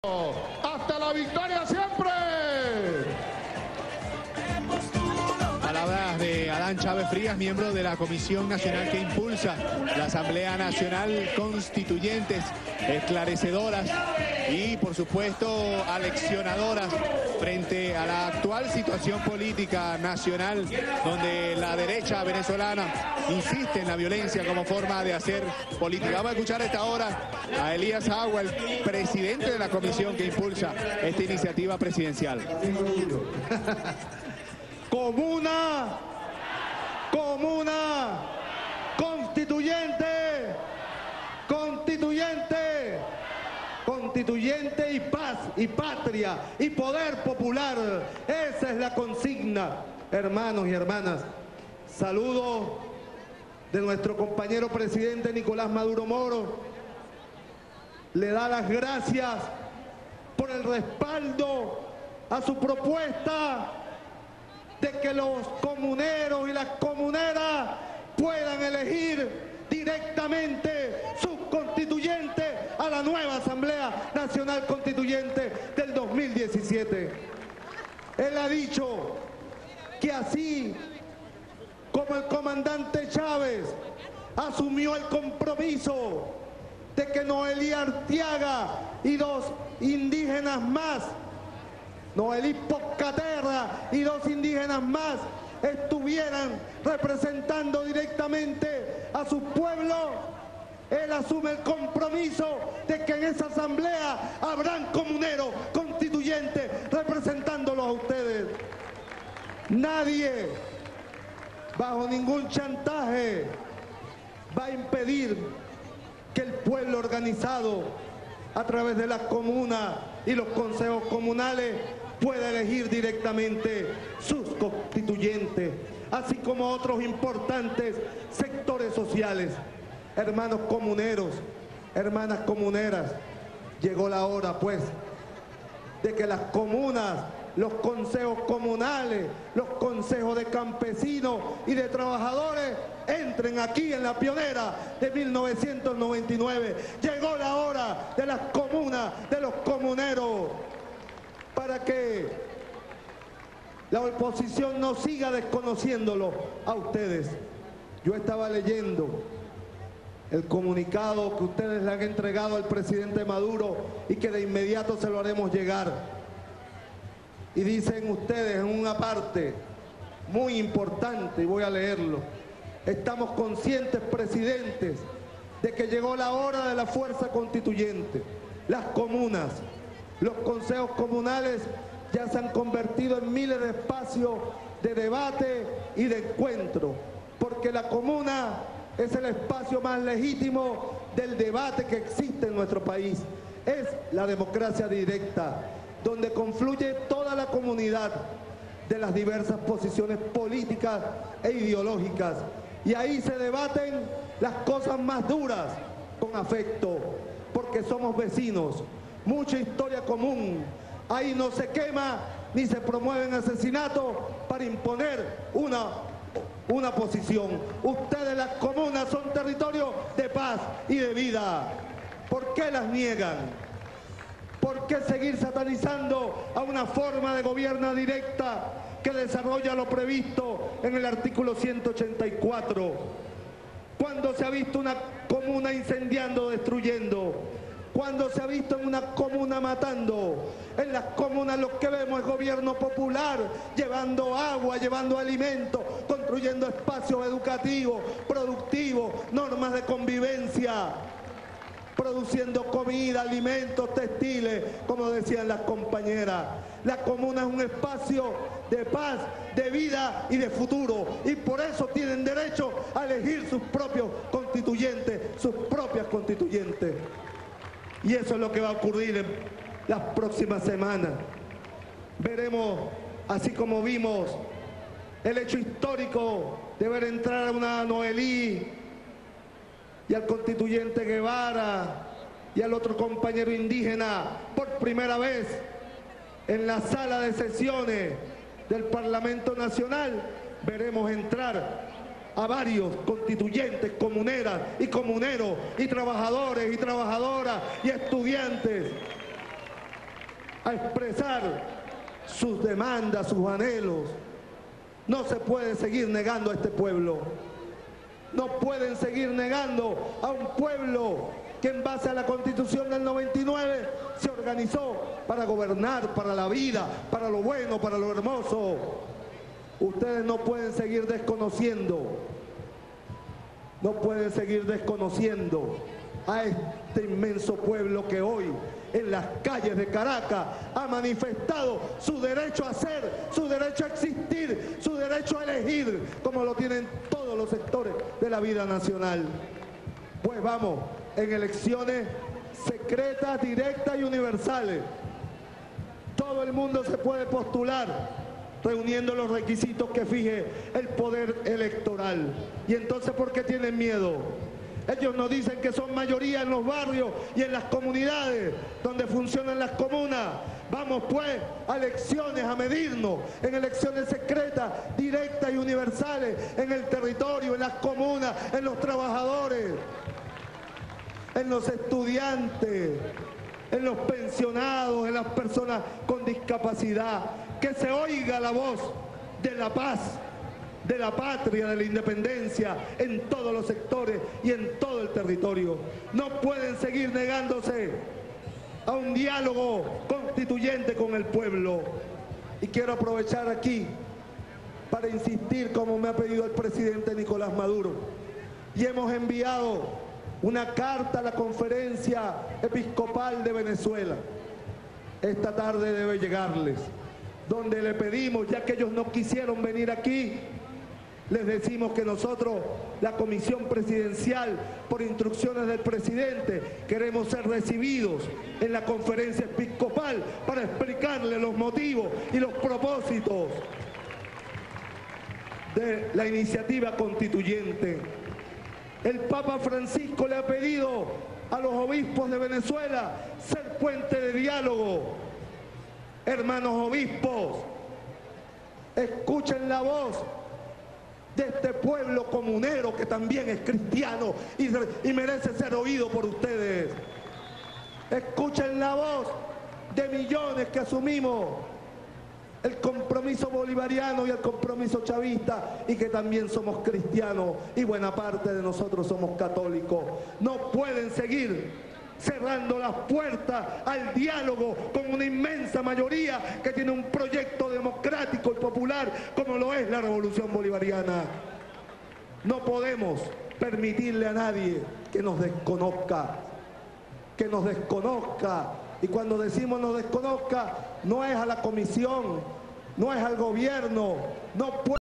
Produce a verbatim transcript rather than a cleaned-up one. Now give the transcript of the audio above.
¡Hasta la victoria siempre! Palabras de Adán Chávez Frías, miembro de la Comisión Nacional que impulsa la Asamblea Nacional Constituyentes, esclarecedoras y, por supuesto, aleccionadoras frente a la actual situación política nacional, donde la derecha venezolana insiste en la violencia como forma de hacer política. Vamos a escuchar a esta hora a Elías Agua, el presidente de la comisión que impulsa esta iniciativa presidencial. Comuna, comuna, constituyente, constituyente, constituyente y paz y patria y poder popular. Esa es la consigna, hermanos y hermanas. Saludo de nuestro compañero presidente Nicolás Maduro Moro. Le da las gracias por el respaldo a su propuesta de que los comuneros y las comuneras puedan elegir directamente sus constituyentes a la nueva Asamblea Nacional Constituyente del dos mil diecisiete. Él ha dicho que así como el comandante Chávez asumió el compromiso de que Noelí Arteaga y dos indígenas más, Noelí Poscaterra y dos indígenas más, estuvieran representando directamente a su pueblo, él asume el compromiso de que en esa asamblea habrán comuneros constituyentes representándolos a ustedes. Nadie, bajo ningún chantaje, va a impedir que el pueblo organizado, a través de las comunas y los consejos comunales, pueda elegir directamente sus constituyentes, así como otros importantes sectores sociales. Hermanos comuneros, hermanas comuneras, llegó la hora, pues, de que las comunas, los consejos comunales, los consejos de campesinos y de trabajadores entren aquí en la pionera de mil novecientos noventa y nueve. Llegó la hora de las comunas, de los comuneros, para que la oposición no siga desconociéndolo a ustedes. Yo estaba leyendo el comunicado que ustedes le han entregado al presidente Maduro y que de inmediato se lo haremos llegar. Y dicen ustedes en una parte muy importante, y voy a leerlo: estamos conscientes, presidentes, de que llegó la hora de la fuerza constituyente. Las comunas, los consejos comunales ya se han convertido en miles de espacios de debate y de encuentro, porque la comuna es el espacio más legítimo del debate que existe en nuestro país. Es la democracia directa, donde confluye toda la comunidad de las diversas posiciones políticas e ideológicas. Y ahí se debaten las cosas más duras con afecto, porque somos vecinos, mucha historia común. Ahí no se quema ni se promueven asesinatos para imponer una, una posición. Ustedes, las comunas, son territorios de paz y de vida. ¿Por qué las niegan? ¿Por qué seguir satanizando a una forma de gobierno directa que desarrolla lo previsto en el artículo ciento ochenta y cuatro? Cuando se ha visto una comuna incendiando, destruyendo, cuando se ha visto en una comuna matando, en las comunas lo que vemos es gobierno popular, llevando agua, llevando alimentos, construyendo espacios educativos, productivos, normas de convivencia, produciendo comida, alimentos, textiles, como decían las compañeras. La comuna es un espacio de paz, de vida y de futuro, y por eso tienen derecho a elegir sus propios constituyentes, sus propias constituyentes. Y eso es lo que va a ocurrir en las próximas semanas. Veremos, así como vimos el hecho histórico de ver entrar a una Noelí y al constituyente Guevara y al otro compañero indígena por primera vez en la sala de sesiones del Parlamento Nacional, veremos entrar a varios constituyentes, comuneras y comuneros y trabajadores y trabajadoras y estudiantes a expresar sus demandas, sus anhelos. No se puede seguir negando a este pueblo. No pueden seguir negando a un pueblo que en base a la Constitución del noventa y nueve se organizó para gobernar, para la vida, para lo bueno, para lo hermoso. Ustedes no pueden seguir desconociendo, no pueden seguir desconociendo a este inmenso pueblo que hoy en las calles de Caracas ha manifestado su derecho a ser, su derecho a existir, su derecho a elegir, como lo tienen todos los sectores de la vida nacional. Pues vamos, en elecciones secretas, directas y universales. Todo el mundo se puede postular, reuniendo los requisitos que fije el poder electoral. Y entonces, ¿por qué tienen miedo? Ellos nos dicen que son mayoría en los barrios y en las comunidades donde funcionan las comunas. Vamos pues a elecciones, a medirnos en elecciones secretas, directas y universales, en el territorio, en las comunas, en los trabajadores, en los estudiantes, en los pensionados, en las personas con discapacidad. Que se oiga la voz de la paz, de la patria, de la independencia en todos los sectores y en todo el territorio. No pueden seguir negándose a un diálogo constituyente con el pueblo. Y quiero aprovechar aquí para insistir, como me ha pedido el presidente Nicolás Maduro, y hemos enviado una carta a la Conferencia Episcopal de Venezuela. Esta tarde debe llegarles, donde le pedimos, ya que ellos no quisieron venir aquí, les decimos que nosotros, la Comisión Presidencial, por instrucciones del presidente, queremos ser recibidos en la Conferencia Episcopal para explicarles los motivos y los propósitos de la iniciativa constituyente. El Papa Francisco le ha pedido a los obispos de Venezuela ser puente de diálogo. Hermanos obispos, escuchen la voz de este pueblo comunero que también es cristiano y, y merece ser oído por ustedes. Escuchen la voz de millones que asumimos el compromiso bolivariano y el compromiso chavista y que también somos cristianos y buena parte de nosotros somos católicos. No pueden seguir cerrando las puertas al diálogo con una inmensa mayoría que tiene un proyecto democrático y popular como lo es la Revolución Bolivariana. No podemos permitirle a nadie que nos desconozca, que nos desconozca. Y cuando decimos nos desconozca, no es a la comisión, no es al gobierno, no puede